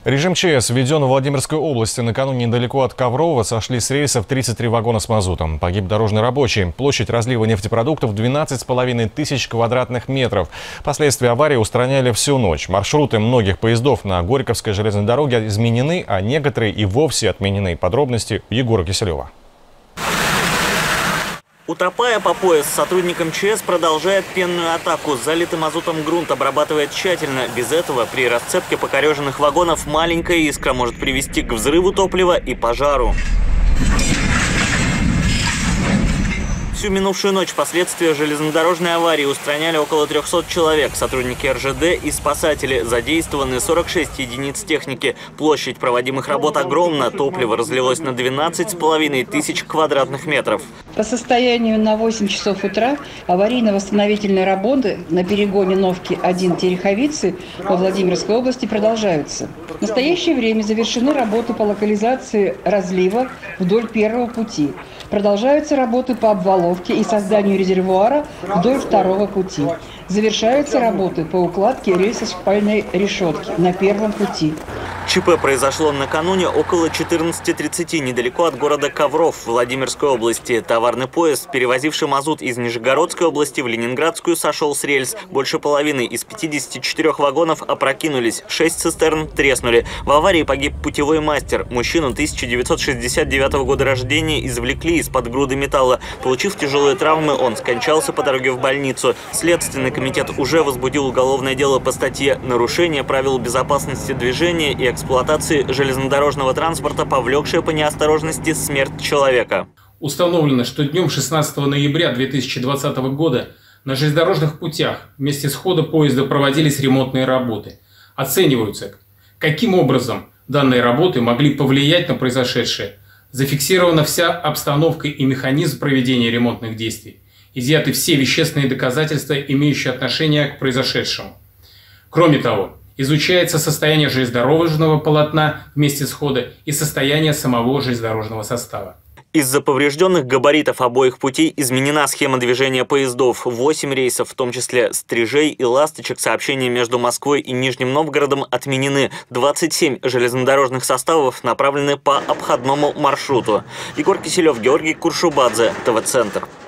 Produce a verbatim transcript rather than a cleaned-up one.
Режим ЧС введен в Владимирской области. Накануне недалеко от Коврова сошли с рейсов тридцать три вагона с мазутом. Погиб дорожный рабочий. Площадь разлива нефтепродуктов двенадцать с половиной тысяч квадратных метров. Последствия аварии устраняли всю ночь. Маршруты многих поездов на Горьковской железной дороге изменены, а некоторые и вовсе отменены. Подробности у Егора Киселева. Утопая по пояс, сотрудникам ЧС продолжает пенную атаку. Залитый мазутом грунт обрабатывает тщательно. Без этого при расцепке покореженных вагонов маленькая искра может привести к взрыву топлива и пожару. Всю минувшую ночь последствия железнодорожной аварии устраняли около трёхсот человек. Сотрудники эр жэ дэ и спасатели. Задействованы сорок шесть единиц техники. Площадь проводимых работ огромна. Топливо разлилось на двенадцать с половиной тысяч квадратных метров. По состоянию на восемь часов утра аварийно-восстановительные работы на перегоне Новки один Тереховицы во Владимирской области продолжаются. В настоящее время завершены работы по локализации разлива вдоль первого пути. Продолжаются работы по обваловке и созданию резервуара вдоль второго пути. Завершаются работы по укладке рельсоспальной решетки на первом пути. ЧП произошло накануне около четырнадцати тридцати недалеко от города Ковров Владимирской области. Товарный поезд, перевозивший мазут из Нижегородской области в Ленинградскую, сошел с рельс. Больше половины из пятидесяти четырёх вагонов опрокинулись, шесть цистерн треснули. В аварии погиб путевой мастер. Мужчину тысяча девятьсот шестьдесят девятого года рождения извлекли из-под груды металла. Получив тяжелые травмы, он скончался по дороге в больницу. Следственный комитет уже возбудил уголовное дело по статье «Нарушение правил безопасности движения и эксплуатации железнодорожного транспорта, повлекшее по неосторожности смерть человека». Установлено, что днем шестнадцатого ноября две тысячи двадцатого года на железнодорожных путях вместе с хода поезда проводились ремонтные работы. Оцениваются, каким образом данные работы могли повлиять на произошедшее. Зафиксирована вся обстановка и механизм проведения ремонтных действий. Изъяты все вещественные доказательства, имеющие отношение к произошедшему. Кроме того, изучается состояние железнодорожного полотна вместе с хода и состояние самого железнодорожного состава. Из-за поврежденных габаритов обоих путей изменена схема движения поездов. восемь рейсов, в том числе «Стрижей» и «Ласточек», сообщения между Москвой и Нижним Новгородом отменены. двадцать семь железнодорожных составов направлены по обходному маршруту. Егор Киселев, Георгий Куршубадзе, тэ вэ-центр.